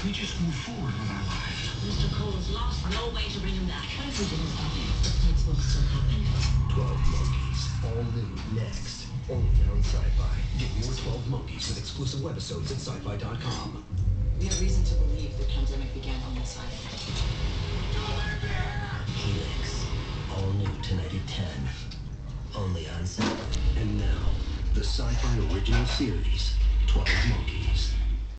We just move forward with our lives. Mr. Cole's lost. No way to bring him back. What if we didn't stop him? That's what still happened. 12 Monkeys. All new next. Only on Sci-Fi. Get more 12 Monkeys with exclusive webisodes at sci-fi.com. We have reason to believe the pandemic began on this island. Helix. All new tonight at 10. Only on Sci-Fi. And now, the Sci-Fi original series, 12 Monkeys.